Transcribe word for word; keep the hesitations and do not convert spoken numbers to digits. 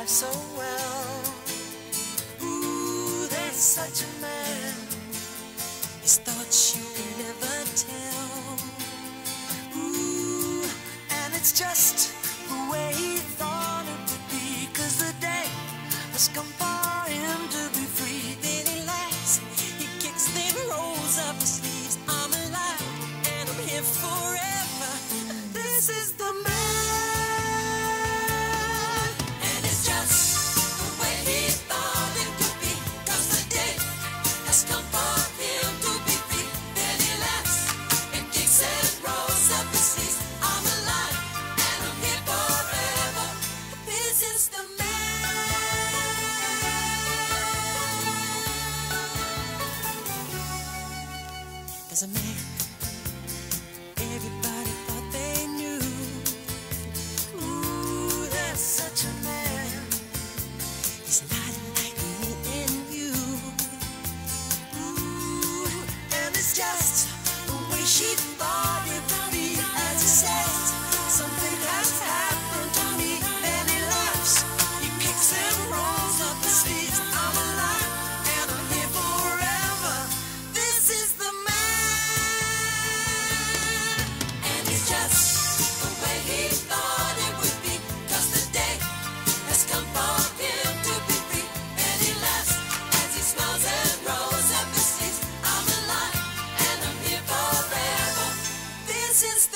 life so well. Ooh, there's such a man, his thoughts you can never tell. Ooh, and it's just the way he thought it would be, 'cause the day has come for him to be free. Then he laughs, he kicks, then rolls up his sleeves. I'm alive and I'm here forever. This is the man, and it's just the way he thought it would be, 'cause the day has come for him to be free. Then he laughs and kicks and rolls up his sleeves. I'm alive and I'm here forever. This is the man. There's a man everybody thought they knew. Ooh, there's such a man. He's not like me and you. Ooh, and it's just the way she thought it would be. As he says, something has happened to me. And he laughs, he kicks and rolls up his sleeves. I'm alive and I'm here forever. This is the man, and it's just the way he thought it would be, 'cause the day has come for him to be free. And he laughs as he smiles and rolls up his sleeves. I'm alive and I'm here forever. This is